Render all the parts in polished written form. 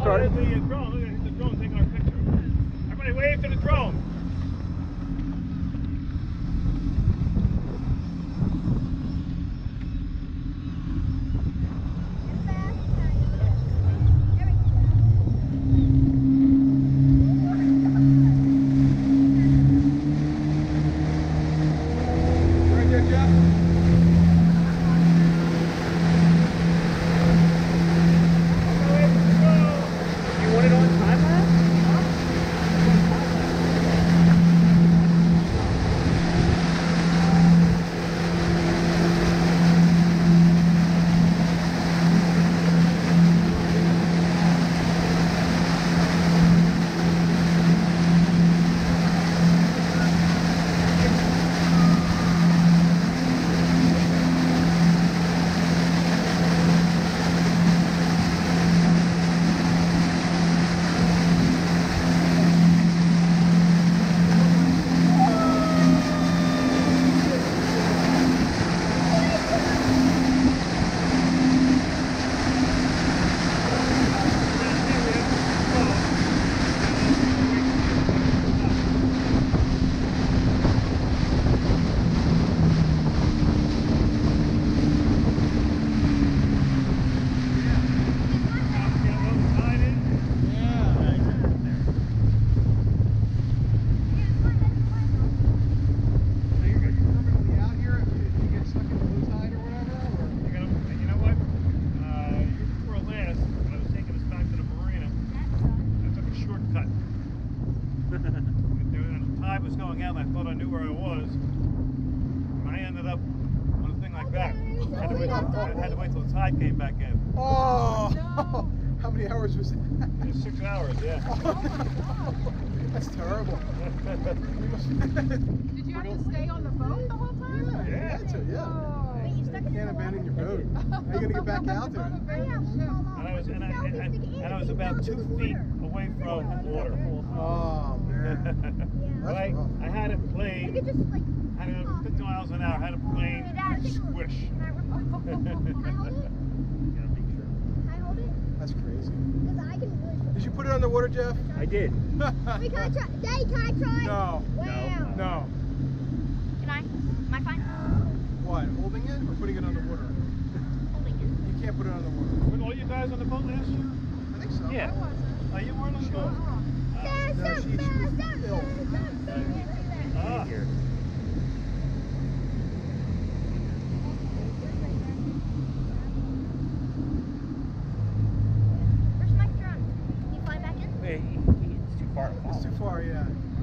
started. The drone. Look at the drone taking our picture. Everybody wave to the drone. Was going out and I thought I knew where I was. And I ended up on a thing like that. I had to wait till the tide came back in. Oh! No. How many hours was it? It was 6 hours, yeah. That's terrible. Did you have to stay on the boat the whole time? Yeah, you had to, yeah. You can't abandon your boat. How are you going to get back out there? And I was about 2 feet away from the water. Oh, man. But I had it played, I had it 50 miles an hour, I had it played squish. That's crazy. Did you put it underwater, Jeff? I did. Wait, can I try? Daddy, can I try? No. Wow. No. Can I? Am I fine? What, holding it or putting it underwater? Holding it. You can't put it underwater. Were all you guys on the boat last year? I think so. Yeah. Oh, you weren't on the boat? No, she was ill. Here. Where's my drone? Can you fly back in? Wait, it's too far to fall. It's too far, yeah.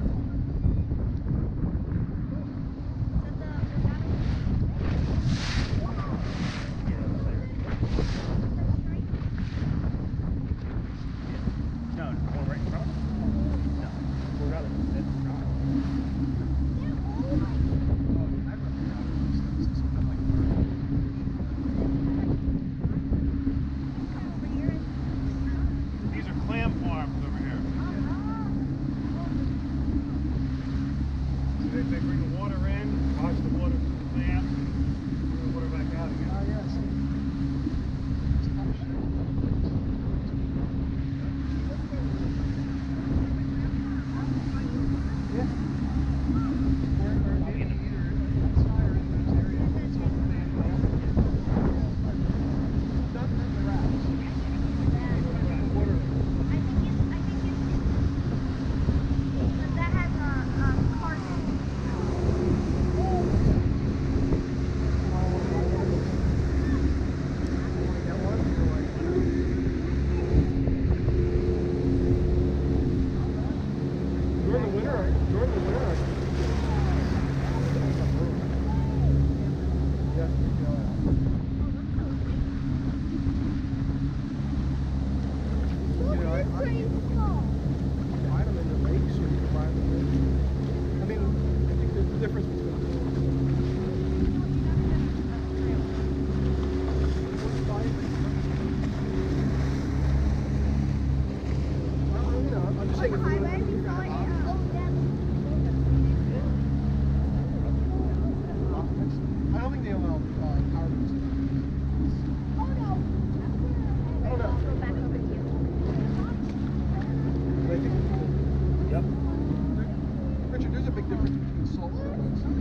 No, one right in front. No, we're rather than These are clam farms over here. So they bring the water in, wash the water from the clams, and bring the water back out again. Oh, yes. salt.